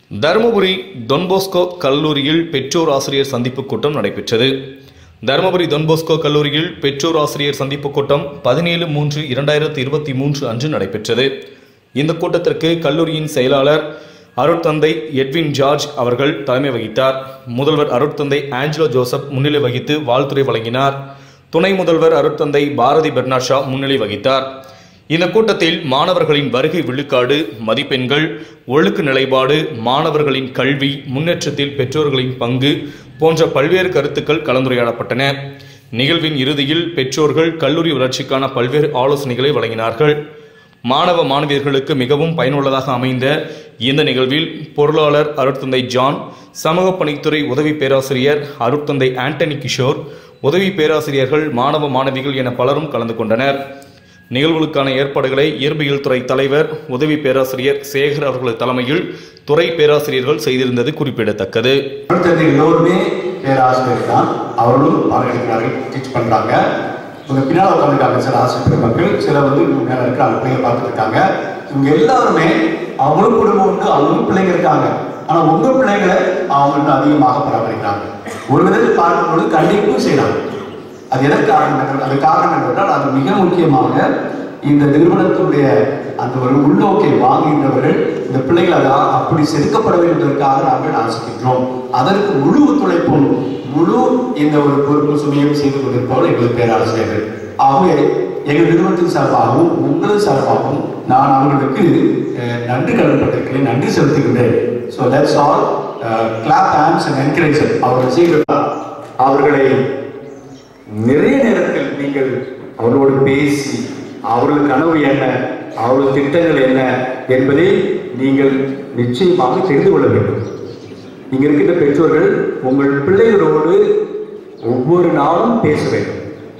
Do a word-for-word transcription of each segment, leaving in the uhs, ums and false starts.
Dharmapuri Don Bosco கல்லூரியில் பெற்றோர் ஆசிரியர் சந்திப்பு கூட்டம் நடைபெற்றது. தருமபுரி டொன்போஸ்கோ கல்லூரியில் பெற்றோர் ஆசிரியர் சந்திப்பு கூட்டம் பதினேழு மூன்று இரண்டாயிரத்தி இருபத்தி மூன்று அன்று நடைபெற்றது. இந்த கூட்டத்திற்கு கல்லூரியின் செயலாளர் அருட்தந்தை எட்வின் ஜார்ஜ் அவர்கள் தலைமை வகித்தார். முதல்வர் அருட்தந்தை ஆஞ்சலோ ஜோசப் முன்னிலை வகித்து வாழ்த்துரை வழங்கினார். துணை முதல்வர் அருட்தந்தை பாரதி பெர்னாஷா முன்னிலை வகித்தார். இந்த கூட்டத்தில் மாணவர்களின் வருகை விழுக்காடு, மதிப்பெண்கள், ஒழுக்க நிலைப்பாடு, மாணவர்களின் கல்வி முன்னேற்றத்தில் பெற்றோர்களின் பங்கு போன்ற பல்வேறு கருத்துக்கள் கலந்துரையாடப்பட்டன. நிகழ்வின் இறுதியில் பெற்றோர்கள் கல்லூரி வளர்ச்சிக்கான பல்வேறு ஆலோசனைகளை வழங்கினார்கள். மாணவ மாணவியர்களுக்கு மிகவும் பயனுள்ளதாக அமைந்த இந்த நிகழ்வில் பொருளாளர் அருட்தந்தை ஜான், சமூக பணித்துறை உதவி பேராசிரியர் அருட்தந்தை ஆண்டனி கிஷோர், உதவி பேராசிரியர்கள், மாணவ மாணவிகள் என பலரும் கலந்து கொண்டனர். நிகழ்வுகளுக்கான ஏற்பாடுகளை இயற்பியல் துறை தலைவர் உதவி பேராசிரியர் சேகர் அவர்களது தலைமையில் துறை பேராசிரியர்கள் செய்திருந்தது குறிப்பிடத்தக்கது. எல்லோருமே பேராசிரியர் தான், அவர்களும் பாடங்கள் டீச் பண்றாங்க. இவங்க பின்னால் உட்காந்துருக்காங்க சில ஆசிரியர் மக்கள், சில வந்து மேல இருக்காங்க பிள்ளைங்க பார்த்துட்டு இருக்காங்க. இவங்க எல்லாருமே அவங்களும் குடும்பம் உண்டு, அவங்களும் பிள்ளைங்க இருக்காங்க. ஆனா உங்க பிள்ளைங்களை அவங்க அதிகமாக பராமரிக்கிறாங்க. ஒரு விதத்தில் பார்க்கும்போது கண்டிப்பும் செய்யறாங்க. அது எதற்கு காரணம்? அது காரணம் என்றால் அது மிக முக்கியமாக இந்த நிறுவனத்துடைய அந்த ஒரு உள்நோக்கை வாங்குகின்றவர்கள் இந்த பிள்ளைகள் அதை அப்படி செதுக்கப்பட வேண்டுவதற்காக நாங்கள் ஆசிக்கின்றோம். அதற்கு முழு ஒத்துழைப்பும் முழு இந்த ஒரு பொறுப்பு சுமையும் செய்து கொண்டிருப்பவர்கள் எங்கள் பேராசிரியர்கள். ஆகவே எங்கள் நிறுவனத்தின் சார்பாகவும் உங்களது சார்பாகவும் நான் அவர்களுக்கு நன்றி கடன்பட்டிருக்கிறேன், நன்றி செலுத்துகின்றேன். So let's all clap hands and encourage அவர்கள் செய்கிறார். அவர்களை நிறைய நேரத்தில் நீங்கள் அவர்களோடு பேசி அவர்கள் கனவு என்ன, அவர்கள் திட்டங்கள் என்ன என்பதை நீங்கள் நிச்சயமாக தெரிந்து கொள்ள வேண்டும். இங்க இருக்கின்ற பெற்றோர்கள் உங்கள் பிள்ளைகளோடு ஒவ்வொரு நாளும் பேச வேண்டும்.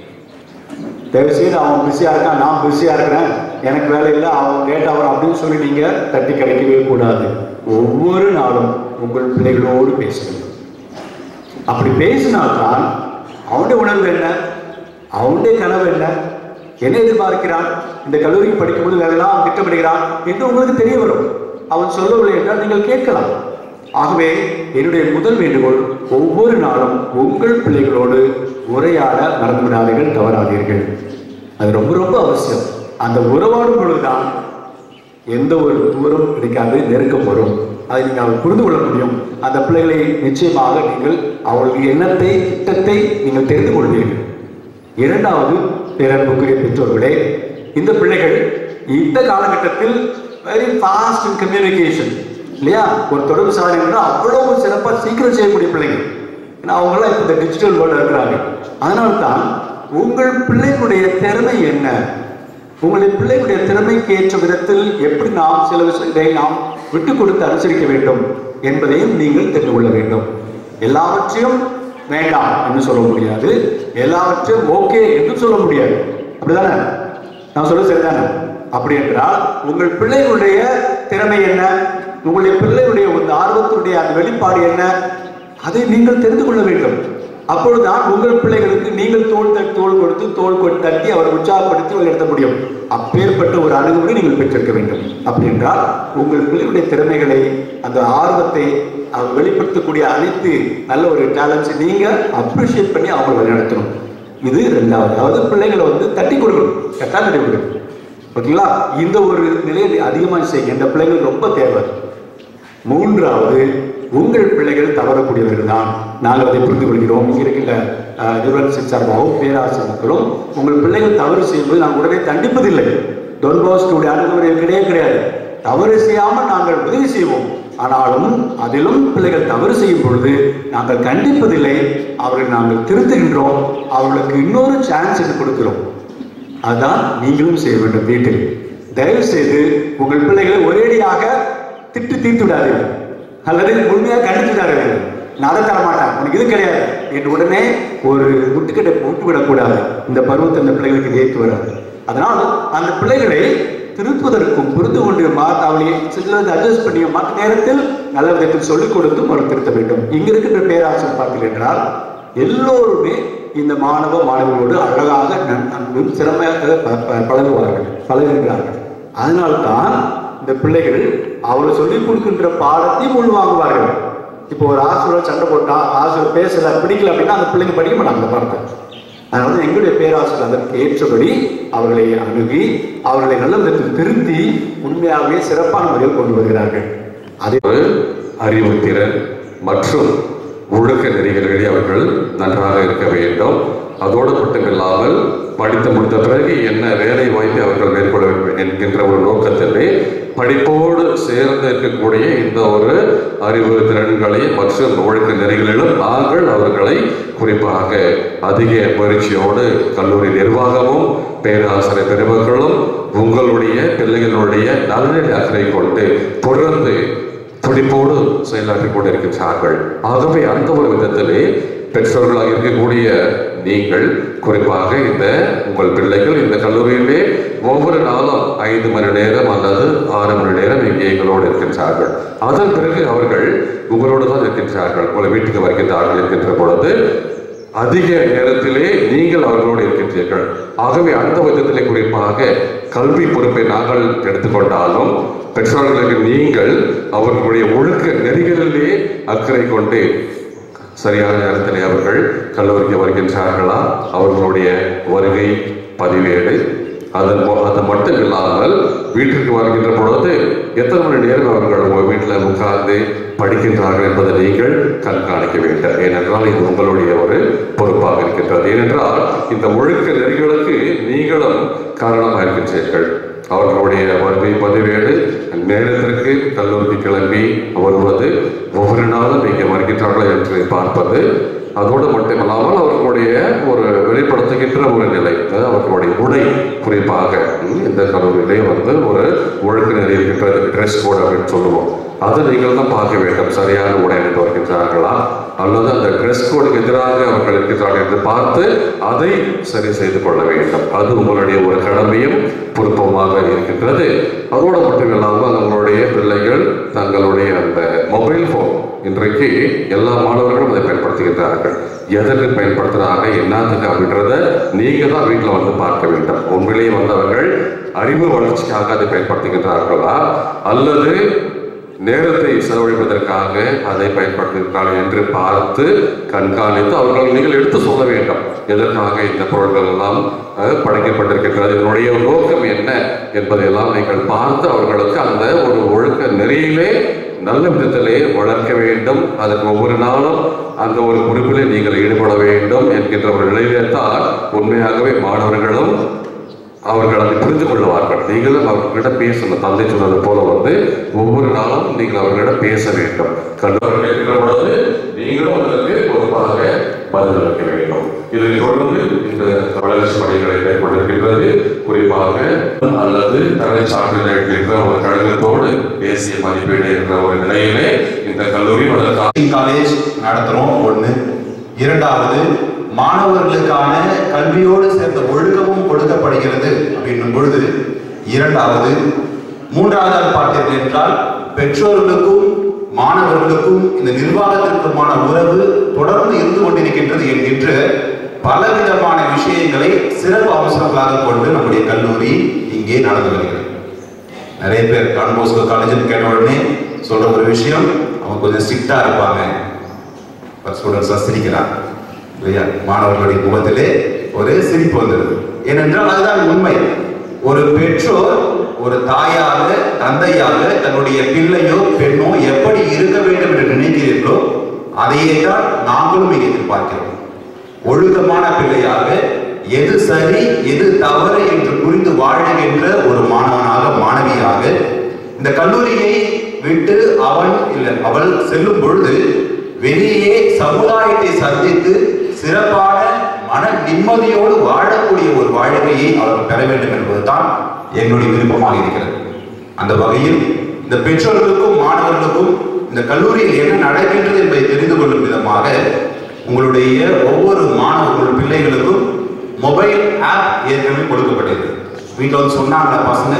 தயவுசெய்து அவன் பிஸியா இருக்கான், நான் பிஸியா இருக்கிறேன், எனக்கு வேலை இல்லை, அவன் லேட் ஆகும் அப்படின்னு சொல்லி நீங்க தட்டி கிடைக்கவே கூடாது. ஒவ்வொரு நாளும் உங்கள் பிள்ளைகளோடு பேச வேண்டும். அப்படி பேசினால்தான் அவனுடைய உணர்வு என்ன, அவனுடைய கனவு என்ன, என்ன எதிர்பார்க்கிறான், இந்த கல்லூரிக்கு படிக்கும்போது வேலையெல்லாம் அவன் திட்டமிடுகிறான் என்று உங்களுக்கு தெரிய வரும். அவன் சொல்லவில்லை என்றால் நீங்கள் கேட்கலாம். ஆகவே என்னுடைய முதல் வேண்டுகோள், ஒவ்வொரு நாளும் உங்கள் பிள்ளைகளோடு உரையாட மறந்துவிடாதீர்கள், தவறாதீர்கள். அது ரொம்ப ரொம்ப அவசியம். அந்த உறவாடும் பொழுதுதான் எந்த ஒரு தூரம் கிடைக்காது, நெருக்கம் வரும். அதை நீங்கள் புரிந்து கொள்ள முடியும். அந்த பிள்ளைகளை நிச்சயமாக நீங்கள் அவர்களுடைய எண்ணத்தை, திட்டத்தை நீங்கள் தெரிந்து கொள்வீர்கள். இரண்டாவது, பேரன்புக்குரிய பெற்றோர்களே, இந்த பிள்ளைகள் இந்த காலகட்டத்தில் வெரி ஃபாஸ்ட் இன் கம்யூனிகேஷன் இல்லையா, ஒரு தொடர்பு சாதனை என்றால் அவ்வளவு சிறப்பாக சீக்கிரம் செய்யக்கூடிய பிள்ளைகள். ஏன்னா அவங்களாம் இப்போ இந்த டிஜிட்டல் வேர்ல்டு இருக்கிறாங்க. அதனால்தான் உங்கள் பிள்ளைகளுடைய திறமை என்ன, உங்களுடைய பிள்ளைகளுடைய திறமைக்கு ஏற்ற விதத்தில் எப்படி நாம் சில விஷயங்களை நாம் விட்டு கொடுத்து அனுசரிக்க வேண்டும் என்பதையும் நீங்கள் தெரிந்து கொள்ள வேண்டும். எல்லாவற்றையும் வேண்டாம் என்று சொல்ல முடியாது, எல்லாவற்றையும் ஓகே என்று சொல்ல முடியாது. அப்படிதானே? நான் சொல்ல சரிதானே? அப்படி என்றால் உங்கள் பிள்ளைகளுடைய திறமை என்ன, உங்களுடைய பிள்ளைகளுடைய ஒரு ஆர்வத்தினுடைய அந்த வெளிப்பாடு என்ன, அதை நீங்கள் தெரிந்து கொள்ள வேண்டும். அப்பொழுதுதான் உங்கள் பிள்ளைகளுக்கு நீங்கள் தோல் தோல் கொடுத்து தோல் கொண்டு தட்டி அவரை உற்சாகப்படுத்தி வழிநடத்த முடியும். அப்பேற்பட்ட ஒரு அணுகுமுறை நீங்கள் பெற்றிருக்க வேண்டும். அப்படி என்றால் உங்கள் பிள்ளைகளுடைய திறமைகளை, அந்த ஆர்வத்தை அவர் வெளிப்படுத்தக்கூடிய அனைத்து நல்ல ஒரு டேலண்ட்ஸை நீங்க அப்ரிஷியேட் பண்ணி அவங்களை வழிநடத்தணும். இது ரெண்டாவது. அதாவது பிள்ளைகளை வந்து தட்டி கொடுக்கணும், கரெக்டாக தட்டி கொடுக்கணும். ஓகேங்களா? இந்த ஒரு நிலையை அதிகமாக செய்யுங்க. இந்த பிள்ளைகள் ரொம்ப தேவை. மூன்றாவது, உங்கள் பிள்ளைகள் தவறக்கூடியவர்கள் தான். நாங்கள் அதை புரிந்து கொள்கிறோம். இங்கே இருக்கின்ற நிறுவனத்தின் சார்பாகவும் பேராசிரியர்களும் உங்கள் பிள்ளைகள் தவறு செய்யும்போது நாங்கள் உடனே தண்டிப்பதில்லை. டொன்போஸ்கோவுடைய அணுகுமுறை கிடையவே கிடையாது. தவறு செய்யாமல் நாங்கள் உதவி செய்வோம். ஆனாலும் அதிலும் பிள்ளைகள் தவறு செய்யும் பொழுது நாங்கள் கண்டிப்பதில்லை, அவர்கள் நாங்கள் திருத்துகின்றோம், அவர்களுக்கு இன்னொரு சான்ஸ் என்று கொடுக்கிறோம். அதுதான் நீங்களும் செய்ய வேண்டும். வீட்டில் தயவு செய்து உங்கள் பிள்ளைகளை ஒரேடியாக திட்டு தீர்த்து விடாதீர்கள், அல்லது முழுமையாக கண்டித்து விடாதீர்கள். நான் அதை தர மாட்டேன், உனக்கு இது கிடையாது என்று உடனே ஒரு முட்டுக்கட்டை போட்டு விடக்கூடாது. இந்த பருவத்தை அந்த பிள்ளைகளுக்கு ஏற்று வராது. அதனால் அந்த பிள்ளைகளை திருத்துவதற்கும் புரிந்து கொண்டு அவளை சிலருக்கு அட்ஜஸ்ட் பண்ணி மற்ற நேரத்தில் நல்ல விதத்தில் சொல்லிக் கொடுத்தும் அவர்கள் திருத்த வேண்டும். இங்க இருக்கின்ற பேராசிரியர் பார்த்தீர்கள் என்றால் எல்லோருமே இந்த மாணவ மாணவர்களோடு அழகாக அன்பும் சிறமையாக பழகுவார்கள், பழகுகிறார்கள். அதனால்தான் இந்த பிள்ளைகள் அவர் சொல்லிக் கொடுக்கின்ற பாடத்தையும் உள்வாங்குவார்கள். இப்போ ஒரு ஆசிரியர் சண்டை போட்டா, ஆசிரியர் பேசல பிடிக்கல அப்படின்னா அந்த பிள்ளைங்க படிக்க மாட்டாங்க அந்த பாடத்தை. அதனால எங்களுடைய பேராசிரியர் அதற்கு ஏற்றபடி அவர்களை அணுகி அவர்களை நல்ல விதத்தில் திருத்தி உண்மையாகவே சிறப்பான முறையில் கொண்டு வருகிறார்கள். அதே அறிவுத்திறன் மற்றும் ஒழுக்க நெறிகளிலே அவர்கள் நன்றாக இருக்க வேண்டும். அதோடு மட்டுமில்லாமல் படித்து முடித்த பிறகு என்ன வேலை வாய்ப்பை அவர்கள் மேற்கொள்ள வேண்டும் என்கின்ற ஒரு நோக்கத்திலே படிப்போடு சேர்ந்து இருக்கக்கூடிய இந்த ஒரு அறிவு திறன்களை மற்றும் ஒழுக்க நெறிகளிலும் நாங்கள் அவர்களை குறிப்பாக அதிக முயற்சியோடு கல்லூரி நிர்வாகமும் பேராசிரியர் பெருமக்களும் உங்களுடைய பிள்ளைகளுடைய நலனில் அக்கறை கொண்டு தொடர்ந்து துடிப்போடு செயலாற்றிக் கொண்டிருக்கிறார்கள். ஆகவே அந்த ஒரு விதத்திலே பெற்றோர்களாக இருக்கக்கூடிய நீங்கள் குறிப்பாக இந்த உங்கள் பிள்ளைகள் இந்த கல்லூரியிலே ஒவ்வொரு நாளும் ஐந்து மணி நேரம் அல்லது ஆறு மணி நேரம் இங்கே எங்களோடு இருக்கின்றார்கள். அதன் பிறகு அவர்கள் உங்களோடு தான் இருக்கின்றார்கள். உங்களை வீட்டுக்கு வருகின்றார்கள் இருக்கின்ற பொழுது அதிக நேரத்திலே நீங்கள் அவர்களோடு இருக்கின்றீர்கள். ஆகவே அந்த விதத்திலே குறிப்பாக கல்வி பொறுப்பை நாங்கள் எடுத்துக்கொண்டாலும் பெற்றோர்களுக்கு நீங்கள் அவர்களுடைய ஒழுக்க நெறிகளிலே அக்கறை கொண்டு சரியான நேரத்திலே அவர்கள் கல்லூரிக்கு வருகின்றார்களா, அவர்களுடைய வருகை பதிவேடு, அதன் அது மட்டும் இல்லாமல் வீட்டிற்கு வருகின்ற பொழுது எத்தனை மணி நேரம் அவர்கள் உங்கள் வீட்டில் உட்கார்ந்து படிக்கின்றார்கள் என்பதை நீங்கள் கண்காணிக்க வேண்டும். ஏனென்றால் இது உங்களுடைய ஒரு பொறுப்பாக இருக்கின்றது. ஏனென்றால் இந்த ஒழுக்க நெறிகளுக்கு நீங்களும் காரணமாக இருக்கின்றீர்கள். அவர்களுடைய வருகை பதிவேடு, நேரத்திற்கு கல்லூரிக்கு கிளம்பி வருவது, ஒவ்வொரு நாளும் இங்கே வருகின்றார்கள் என்று பார்ப்பது, அதோடு மட்டுமல்லாமல் அவர்களுடைய ஒரு வெளிப்படுத்துகின்ற ஒரு நிலை, அவர்களுடைய உடை குறிப்பாக இந்த கல்லூரியிலே வந்து ஒரு ஒழுக்க நெறி இருக்கின்றது, ட்ரெஸ் கோட் அப்படின்னு சொல்லுவோம். அதை நீங்கள் தான் பார்க்க வேண்டும். சரியான உடை அணிந்து வருகின்றார்களா அல்லது அந்த ட்ரெஸ் கோடுக்கு எதிராக அவர்கள் இருக்கிறார்கள் என்று பார்த்து அதை சரி செய்து கொள்ள வேண்டும். அது உங்களுடைய ஒரு கடமையும் பொறுப்புமாக இருக்கின்றது. அதோடு மட்டும் இல்லாமல் உங்களுடைய பிள்ளைகள் தங்களுடைய அந்த மொபைல் ஃபோன், இன்றைக்கு எல்லா மாணவர்களும் அதை பயன்படுத்துகின்றார்கள். எதற்கு பயன்படுத்துகிறாங்க, என்னத்துக்கு அப்படின்றத நீங்க தான் வீட்டில் வந்து பார்க்க வேண்டும். உண்மையிலேயே வந்தவர்கள் அறிவு வளர்ச்சிக்காக அதை பயன்படுத்துகின்றார்களா அல்லது நேரத்தை செலவழிப்பதற்காக அதை பயன்படுத்துகிறார்கள் என்று பார்த்து கண்காணித்து அவர்கள் நீங்கள் எடுத்து சொல்ல வேண்டும். எதற்காக இந்த பொருட்கள் எல்லாம் படைக்கப்பட்டிருக்கின்றது, இதனுடைய நோக்கம் என்ன என்பதையெல்லாம் நீங்கள் பார்த்து அவர்களுக்கு அந்த ஒரு ஒழுக்க நெறியிலே நல்ல விதத்திலே வளர்க்க வேண்டும். அதற்கு ஒவ்வொரு நாளும் அந்த ஒரு பொறுப்பிலே நீங்கள் ஈடுபட வேண்டும் என்கின்ற ஒரு நிலையிலே தான் உண்மையாகவே மாணவர்களும் அவர்கள் அதை புரிந்து கொள்வார்கள். நீங்களும் அவர்களிட பேசணும். தந்தை சொன்னது போல வந்து ஒவ்வொரு நாளும் நீங்கள் அவர்களிடம் பேச வேண்டும். கல்லூரி இருக்கிற பொழுது நீங்களும் அதற்கு பொறுப்பாக பதிலளிக்க வேண்டும். இதை தொடர்ந்து இந்த வளர்ச்சி பணிகளை மேற்கொண்டிருக்கின்றது. குறிப்பாக அல்லது தலை சான்றிதழ் என்ற ஒரு கழகத்தோடு தேசிய மதிப்பீடு என்ற ஒரு நிலையிலே இந்த கல்லூரி காலேஜ் நடத்துறோம். ஒன்று. இரண்டாவது, மாணவர்களுக்கான கல்வியோடு சேர்ந்த ஒழுக்கமும் கொடுக்கப்படுகிறது அப்படின்னும் பொழுது இரண்டாவது. மூன்றாவது பார்த்தீர்கள் என்றால் பெற்றோர்களுக்கும் மாணவர்களுக்கும் இந்த நிர்வாகத்திற்குமான உறவு தொடர்ந்து இருந்து கொண்டிருக்கின்றது என்கின்ற பலவிதமான விஷயங்களை சிறப்பு அம்சங்களாக கொண்டு நம்முடைய கல்லூரி இங்கே நடந்து வருகிறது. நிறைய பேர் டான் போஸ்கோ காலேஜ் கேட்ட உடனே சொல்ற ஒரு விஷயம், அவங்க கொஞ்சம் ஸ்ட்ரிக்டா இருப்பாங்க, ஸ்டூடெண்ட்ஸ் சிரிக்கிறாங்க இல்லையா, மாணவர்களுடைய முகத்திலே ஒரு சிரிப்பு வந்துடுது. ஏனென்றால் அதுதான் உண்மை. ஒரு பெற்றோர் ஒரு தாயாக தந்தையாக தன்னுடைய பிள்ளையோ பெண்ணோ எப்படி இருக்க வேண்டும் என்று நினைக்கிறீர்களோ அதையே தான் நாங்களும் இங்கே எதிர்பார்க்கிறோம். ஒழுக்கமான பிள்ளையாக எது சரி எது தவறு என்று புரிந்து வாழுகின்ற ஒரு மாணவனாக மாணவியாக இந்த கல்லூரியை விட்டு அவன் இல்லை அவள் செல்லும் பொழுது வெளியே சமுதாயத்தை சந்தித்து சிறப்பான மன நிம்மதியோடு வாழக்கூடிய ஒரு வாழ்க்கையை அவர்கள் பெற வேண்டும் என்பதுதான் எங்களுடைய விருப்பமாக இருக்கிறது. அந்த வகையில் இந்த பெற்றோர்களுக்கும் மாணவர்களுக்கும் இந்த கல்லூரியில் என்ன நடக்கின்றது என்பதை தெரிந்து கொள்ளும் விதமாக உங்களுடைய ஒவ்வொரு மாணவர்கள் பிள்ளைகளுக்கும் மொபைல் ஆப் ஏற்கனவே கொடுக்கப்பட்டது. வீட்டில் வந்து சொன்னாங்களா பசங்க,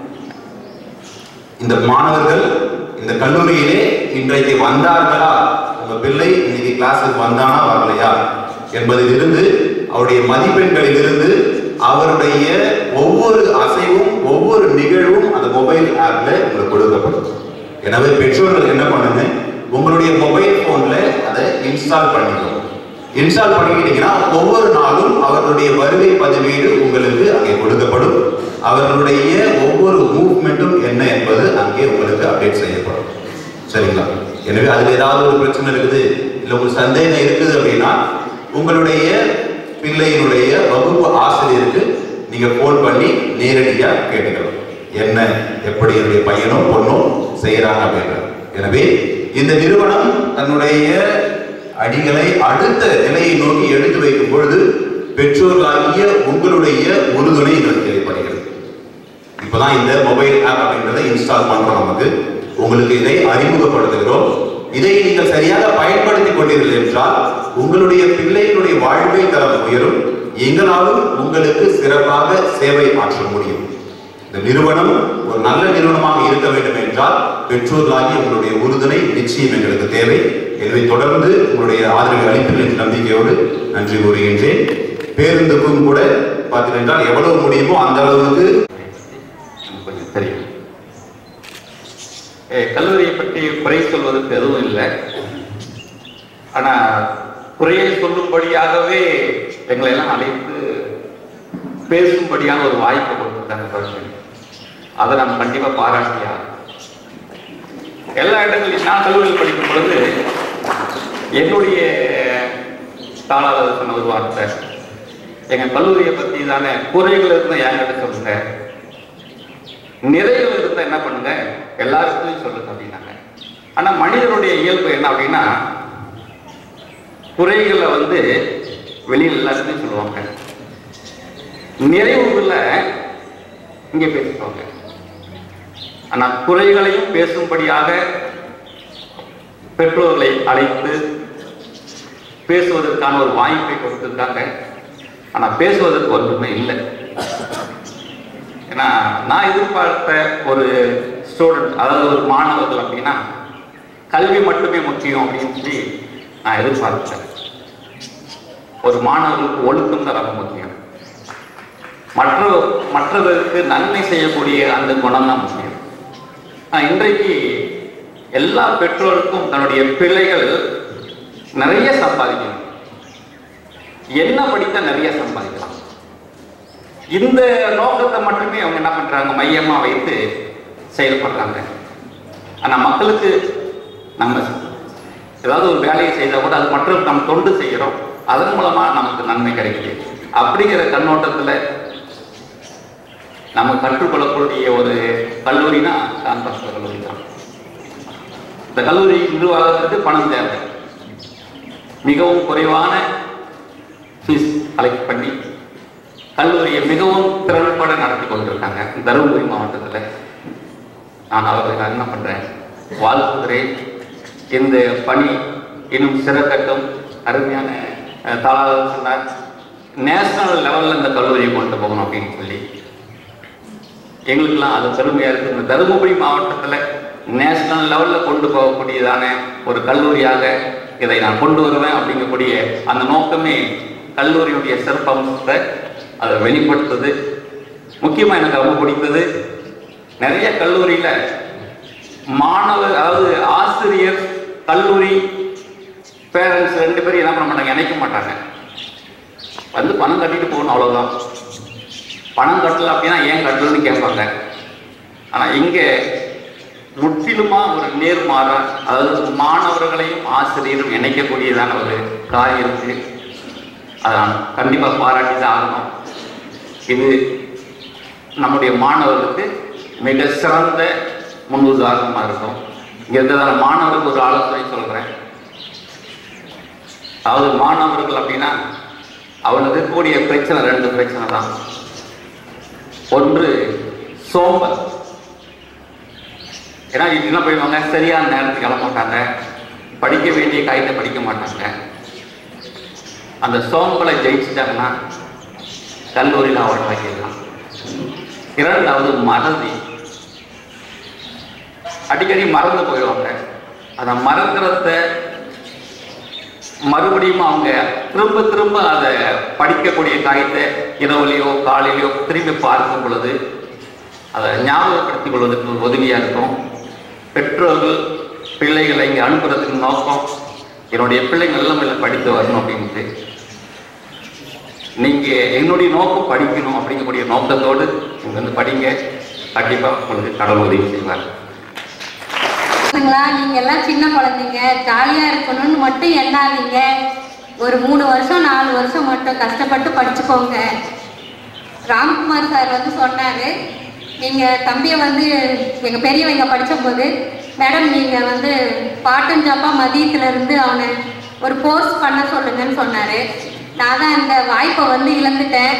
இந்த மாணவர்கள் இந்த கல்லூரியிலே இன்றைக்கு வந்தார்களா, உங்க பிள்ளை இன்னைக்கு கிளாஸுக்கு வந்தானா வரலையா என்பதிலிருந்து அவருடைய மதிப்பெண்களில் இருந்து அவருடைய ஒவ்வொரு அசைவும் ஒவ்வொரு நிகழ்வும் அந்த மொபைல் ஆப்ல உங்களுக்கு கொடுக்கப்படும். எனவே பெற்றோர்கள் என்ன பண்ணுங்க, உங்களுடைய மொபைல் போன்ல அதை இன்ஸ்டால் பண்ணிக்கணும். இன்ஸ்டால் பண்ணிக்கிட்டீங்கன்னா ஒவ்வொரு நாளும் அவர்களுடைய வருகை பதிவேடு உங்களுக்கு அங்கே கொடுக்கப்படும். அவர்களுடைய ஒவ்வொரு மூவ்மெண்ட்டும் என்ன என்பது அங்கே உங்களுக்கு அப்டேட் செய்யப்படும். சரிங்களா? எனவே அதுல ஏதாவது ஒரு பிரச்சனை இருக்குது, இல்லை ஒரு சந்தேகம் இருக்குது அப்படின்னா உங்களுடைய பிள்ளையினுடைய வகுப்பு ஆசிரியருக்கு நீங்க போன் பண்ணி நேரடியா கேட்டுக்கலாம், என்ன எப்படி என்னுடைய பையனும் பொண்ணும் செய்யறாங்க அப்படின்றது. எனவே இந்த நிறுவனம் தன்னுடைய அடிகளை அடுத்த நிலையை நோக்கி எடுத்து வைக்கும் பொழுது பெற்றோர்களாகிய உங்களுடைய உறுதுணை இதற்கு தேவைப்படுகிறது. இப்பதான் இந்த மொபைல் ஆப் அப்படின்றதை இன்ஸ்டால் பண்றோம், நமக்கு உங்களுக்கு இதை அறிமுகப்படுத்துகிறோம். இதை நீங்கள் சரியாக பயன்படுத்திக் கொண்டீர்கள் என்றால் உங்களுடைய பிள்ளைகளுடைய வாழ்வை தரம் உயரும், எங்களாலும் உங்களுக்கு சிறப்பாக சேவை ஆற்ற முடியும். இந்த நிறுவனம் ஒரு நல்ல நிறுவனமாக இருக்க வேண்டும் என்றால் பெற்றோர்களாகி உங்களுடைய உறுதுணை நிச்சயம் எங்களுக்கு தேவை. எனவே தொடர்ந்து உங்களுடைய ஆதரவை அளிப்பீர்கள் என்ற நம்பிக்கையோடு நன்றி கூறுகின்றேன். பேருந்துக்கும் கூட பார்த்தீங்கன்னா எவ்வளவு முடியுமோ அந்த அளவுக்கு கொஞ்சம் தெரியும். கல்லூரியை பற்றி குறை சொல்வதற்கு எதுவும் இல்லை. ஆனா குறையை சொல்லும்படியாகவே எங்களை எல்லாம் அழைத்து பேசும்படியான ஒரு வாய்ப்பை கொடுத்துருக்காங்க. அதை நம்ம கண்டிப்பா பாராட்டியா. எல்லா இடங்களிலும் நான் கல்லூரியில் படிக்கும் பொழுது என்னுடைய தாளாளர் சொன்ன ஒரு வார்த்தை, எங்க கல்லூரியை பத்தி தானே குறைகள் இருந்தா என்கிட்ட சொல்லுங்க, நிறைகள் இருந்தா என்ன பண்ணுங்க எல்லாருக்கும் சொல்லுங்க அப்படின்னாங்க. ஆனா மனிதனுடைய இயல்பு என்ன அப்படின்னா குறைகளை வந்து வெளியில் எல்லாருக்கும் சொல்லுவாங்க, நிறைவுகளை இங்கே பேசுவாங்க. ஆனா குறைகளையும் பேசும்படியாக பெற்றோர்களை அழைத்து பேசுவதற்கான ஒரு வாய்ப்பை கொடுத்திருக்காங்க. ஆனா பேசுவதற்கு ஒன்றுமே இல்லை. ஏன்னா நான் எதிர்பார்த்த ஒரு ஸ்டூடெண்ட், அதாவது ஒரு மாணவர்கள் அப்படின்னா கல்வி மட்டுமே முக்கியம் அப்படின்னு சொல்லி நான் எதிர்பார்த்தேன். ஒரு மாணவர்களுக்கு ஒழுக்கம் தான் ரொம்ப முக்கியம், மற்ற மற்றவருக்கு நன்மை செய்யக்கூடிய அந்த குணம் தான் முக்கியம். இன்றைக்கு எல்லா பெற்றோருக்கும் தன்னுடைய பிள்ளைகள் நிறைய சம்பாதிக்கணும், என்ன படித்தா நிறைய சம்பாதிக்கலாம், இந்த நோக்கத்தை மட்டுமே அவங்க என்ன பண்றாங்க மையமா வைத்து செயல்படுறாங்க. ஆனா மக்களுக்கு நம்ம ஏதாவது ஒரு வேலையை செய்தால் கூட அது மற்றவர்கள் நம்ம தொண்டு செய்கிறோம், அதன் மூலமா நமக்கு நன்மை கிடைக்குது அப்படிங்கிற கண்ணோட்டத்துல நம்ம கற்றுக்கொள்ளக்கூடிய ஒரு கல்லூரினா கான்பஸ் கல்லூரி தான். இந்த கல்லூரி நிர்வாகத்துக்கு பணம் தேவை, மிகவும் குறைவான ஃபீஸ் கலெக்ட் பண்ணி கல்லூரியை மிகவும் திறன்பட நடத்தி கொண்டிருக்காங்க தருமபுரி மாவட்டத்தில். நான் அவர்களுக்கு என்ன பண்றேன், வாழ்த்துகிறேன். இந்த பணி இன்னும் சிறக்கட்டும். அருமையான தாளாளர் சொன்னார், நேஷனல் லெவலில் இந்த கல்லூரியை கொண்டு போகணும் அப்படின்னு சொல்லி. எங்களுக்கெல்லாம் அது பெருமையாக இருக்குது. இந்த தருமபுரி மாவட்டத்தில் நேஷனல் லெவலில் கொண்டு போகக்கூடியதான ஒரு கல்லூரியாக இதை நான் கொண்டு வருவேன் அப்படிங்கக்கூடிய அந்த நோக்கமே கல்லூரியுடைய சிறப்பம்சத்தை அதை வெளிப்படுத்துது. முக்கியமாக எனக்கு ரொம்ப பிடித்தது, நிறைய கல்லூரியில் மாணவர், அதாவது ஆசிரியர் கல்லூரி பேரண்ட்ஸ் ரெண்டு பேரும் என்ன பண்ண மாட்டாங்க, இணைக்க மாட்டாங்க. வந்து பணம் கட்டிட்டு போகணும், அவ்வளோதான். பணம் கட்டல அப்படின்னா ஏன் கட்டலன்னு கேட்பாங்க. ஆனால் இங்கே முற்றிலுமா ஒரு நேர்மாறா, அதாவது மாணவர்களையும் ஆசிரியரும் இணைக்கக்கூடியதான ஒரு காரியம் இருக்கு. அதை நான் கண்டிப்பாக பாராட்டி தான் ஆகணும். இது நம்முடைய மாணவர்களுக்கு மிக சிறந்த முன்னுதாரணமாக இருக்கும். இங்கே இருந்ததான மாணவர்களுக்கு ஒரு ஆலோசனை சொல்கிறேன். அதாவது மாணவர்கள் அப்படின்னா அவனுக்கு இருக்கக்கூடிய பிரச்சனை ரெண்டு பிரச்சனை தான். ஒன்று சோம்பல். ஏன்னா என்ன போயிடுவாங்க, சரியான நேரத்துக்கு கிளம்ப மாட்டாங்க, படிக்க வேண்டிய காரியத்தை படிக்க மாட்டாங்க. அந்த சோம்பலை ஜெயிச்சுட்டாங்கன்னா கல்லூரியில் அவரை படிக்கலாம். இரண்டாவது மறதி. அடிக்கடி மறந்து போயிடுவாங்க. அதை மறக்கிறத மறுபடியும் அவங்க திரும்ப திரும்ப அதை படிக்கக்கூடிய காரியத்தை இரவுலையோ காலையிலையோ திரும்பி பார்க்கும் பொழுது அதை ஞாபகப்படுத்திக் கொள்வதற்கு ஒரு உதவியாக இருக்கும். பெற்றோர்கள் பிள்ளைகளை இங்கே அனுப்புறதுக்கு நோக்கம் என்னுடைய பிள்ளை நல்ல முறையில் படித்து வரணும் அப்படின்ட்டு. நீங்கள் என்னுடைய நோக்கம் படிக்கணும் அப்படிங்கக்கூடிய நோக்கத்தோடு நீங்கள் வந்து படிங்க. கண்டிப்பாக உங்களுக்கு கடவுள் உதவி செய்வார். நீங்க எல்லாம் சின்ன குழந்தைங்க, ஜாலியா இருக்கணும்னு மட்டும் எண்ணாதீங்க. ஒரு மூணு வருஷம் நாலு வருஷம் மட்டும் கஷ்டப்பட்டு படிச்சுக்கோங்க. ராம்குமார் சார் வந்து சொன்னாரு, நீங்க தம்பியை வந்து எங்க பெரியவங்க படிச்ச போது, மேடம் நீங்க வந்து பாட்டன் ஜாப்பா மதியத்துல இருந்து அவனை ஒரு கோர்ஸ் பண்ண சொல்லுங்கன்னு சொன்னாரு. நான் தான் இந்த வாய்ப்பை வந்து இழந்துட்டேன்.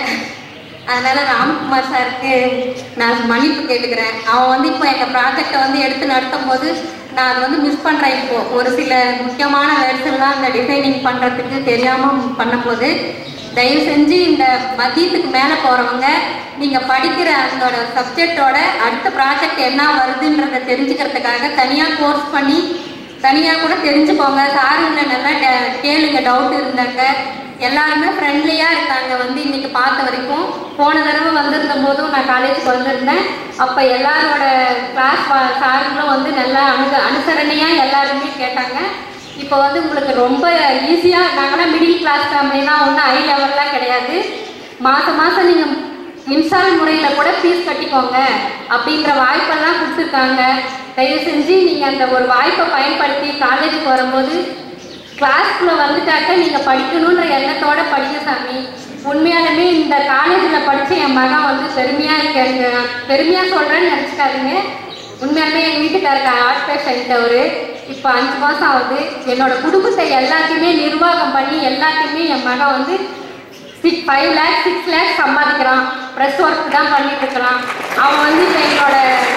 அதனால ராம்குமார் சாருக்கு நான் மன்னிப்பு கேட்டுக்கிறேன். அவன் வந்து இப்போ எங்கள் ப்ராஜெக்டை வந்து எடுத்து நடத்தும் போது நான் அதை வந்து மிஸ் பண்ணுறேன். இப்போது ஒரு சில முக்கியமான வேர்ட்ஸ்லாம் இந்த டிசைனிங் பண்ணுறதுக்கு தெரியாமல் பண்ணும்போது, தயவு செஞ்சு இந்த மதியத்துக்கு மேலே போகிறவங்க நீங்கள் படிக்கிற அதோட சப்ஜெக்டோட அடுத்த ப்ராஜெக்ட் என்ன வருதுன்றதை தெரிஞ்சுக்கிறதுக்காக தனியாக கோர்ஸ் பண்ணி தனியாக கூட தெரிஞ்சுக்கோங்க. சாருங்களை நல்லா கேளுங்க, டவுட் இருந்தாங்க. எல்லாருமே ஃப்ரெண்ட்லியாக இருக்காங்க. வந்து இன்றைக்கி பார்த்த வரைக்கும் போன தடவை வந்திருந்த போதும் நான் காலேஜுக்கு வந்திருந்தேன். அப்போ எல்லாரோட கிளாஸ் சாருங்களும் வந்து நல்லா அனுக அனுசரணையாக எல்லாருமே கேட்டாங்க. இப்போ வந்து உங்களுக்கு ரொம்ப ஈஸியாக, நாங்களாம் மிடில் கிளாஸ் ஃபேமிலினா ஒன்றும் ஹை லெவல்லாம் கிடையாது. மாதம் மாதம் நீங்கள் மின்சார முறையில் கூட ஃபீஸ் கட்டிக்கோங்க அப்படின்ற வாய்ப்பெல்லாம் கொடுத்துருக்காங்க. தயவு செஞ்சு நீங்கள் அந்த ஒரு வாய்ப்பை பயன்படுத்தி காலேஜுக்கு வரும்போது கிளாஸ்க்குள்ளே வந்துட்டாக்க நீங்கள் படிக்கணுன்ற எண்ணத்தோடு படிக்க சாமி. உண்மையாலுமே இந்த காலேஜில் படித்த என் மகன் வந்து பெருமையாக இருக்காங்க. பெருமையாக சொல்கிறேன்னு நினச்சிக்காதீங்க. உண்மையாலுமே எங்கள் வீட்டுக்காரருக்கு ஹார்ட் பேஷண்ட் அவர். இப்போ அஞ்சு மாதம் ஆகுது. என்னோட குடும்பத்தை எல்லாத்தையுமே நிர்வாகம் பண்ணி எல்லாத்தையுமே என் மகன் வந்து six five lakhs six lakhs சம்பாதிக்கிறான். ப்ரெஸ் ஒர்க் தான் பண்ணிட்டு இருக்கிறான். அவன் வந்து இப்போ என்னோட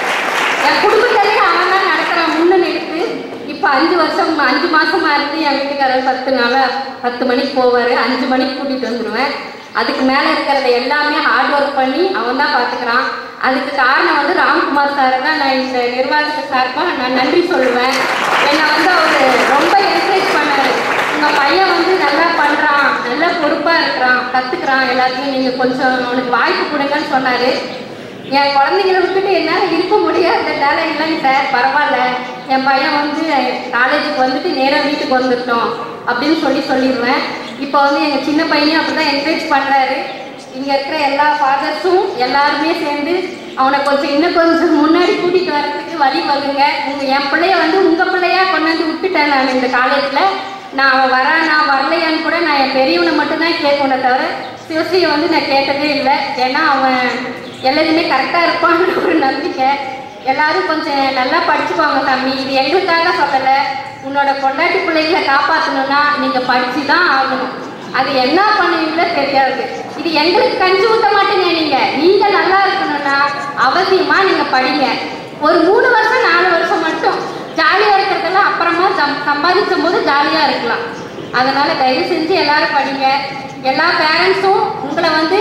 என் குடும்பத்திலேயே அவன் தான் நடக்கிறான் முன்னணி எடுத்து. இப்போ அஞ்சு வருஷம் அஞ்சு மாதமா இருந்து என் வீட்டுக்காரர் பத்து நாளாக பத்து மணிக்கு போவார், அஞ்சு மணிக்கு கூட்டிகிட்டு வந்துடுவேன். அதுக்கு மேலே இருக்கிறத எல்லாமே ஹார்ட் ஒர்க் பண்ணி அவன் தான் பார்த்துக்கிறான். அதுக்கு காரணம் வந்து ராம்குமார் சார் தான். நான் இந்த நிர்வாகத்தை சார்பாக நான் நன்றி சொல்லுவேன். என்னை வந்து அவர் ரொம்ப என்கரேஜ் பண்ணார். உங்கள் பையன் வந்து நல்லா பண்ணுறான், நல்லா பொறுப்பாக இருக்கிறான், கற்றுக்குறான், எல்லாத்தையும் நீங்கள் கொஞ்சம் அவனுக்கு வாய்ப்பு கொடுங்கன்னு சொன்னார். என் குழந்தைங்களை விட்டுட்டு என்னால் இருக்க முடியாததால இல்லைங்க சார், பரவாயில்ல, என் பையன் வந்து காலேஜுக்கு வந்துட்டு நேராக வீட்டுக்கு வந்துட்டோம் அப்படின்னு சொல்லி சொல்லிடுவேன். இப்போ வந்து எங்கள் சின்ன பையனையும் அப்படி தான் என்கரேஜ் பண்ணுறாரு. இங்கே இருக்கிற எல்லா ஃபாதர்ஸும் எல்லாருமே சேர்ந்து அவனை கொஞ்சம் இன்னும் கொஞ்சம் முன்னாடி கூட்டிகிட்டு வர்றதுக்கு வழி வகுங்க. உங்கள் என் பிள்ளைய வந்து உங்கள் பிள்ளையாக கொண்டாந்து விட்டுட்டேன் நான் இந்த காலேஜில். நான் அவன் வரானா வரலையான்னு கூட நான் என் பெரியவனை மட்டும்தான் கேட்கணும் தவிர சிவஸ்ரீயை வந்து நான் கேட்டதே இல்லை. ஏன்னா அவன் எல்லாத்தையுமே கரெக்டாக இருப்பான்னு ஒரு நம்பிக்கை. எல்லாரும் கொஞ்சம் நல்லா படிச்சுக்கோங்க தம்பி. இது எங்களுக்காக சொல்லலை, உன்னோட பொண்டாட்டி பிள்ளைகளை காப்பாற்றணும்னா நீங்கள் படித்து தான் ஆகணும். அது என்ன பண்ணுவீங்களோ தெரியாது. இது எங்களுக்கு கஞ்சி ஊற்ற மாட்டீங்க. நீங்கள் நீங்கள் நல்லா இருக்கணும்னா அவசியமாக நீங்கள் படிங்க. ஒரு மூணு வருஷம் நாலு வருஷம் மட்டும் ஜாலியாக இருக்கிறதெல்லாம் அப்புறமா சம் சம்பாதிக்கும் போது ஜாலியாக இருக்கலாம். அதனால் தயவு செஞ்சு எல்லோரும் படிங்க. எல்லா பேரண்ட்ஸும் உங்களை வந்து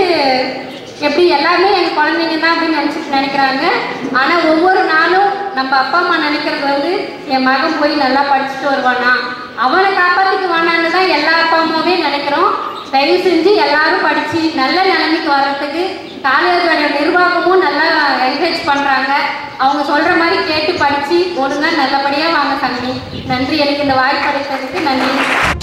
எப்படி எல்லாமே எங்கள் குழந்தைங்க தான் அப்படின்னு நினச்சிட்டு நினைக்கிறாங்க. ஆனால் ஒவ்வொரு நாளும் நம்ம அப்பா அம்மா நினைக்கிறது வந்து என் மகன் போய் நல்லா படிச்சுட்டு வருவானா, அவனை காப்பாற்றிக்குவானான்னு தான் எல்லா அப்பா அம்மாவே நினைக்கிறோம். தயவு செஞ்சு எல்லாரும் படித்து நல்ல நிலைமைக்கு வர்றதுக்கு காலேஜோட நிர்வாகமும் நல்லா என்கரேஜ் பண்ணுறாங்க. அவங்க சொல்கிற மாதிரி கேட்டு படித்து ஒழுங்காக நல்லபடியாக வாங்க தம்பி. நன்றி. எனக்கு இந்த வாய்ப்பு அளித்ததுக்கு நன்றி.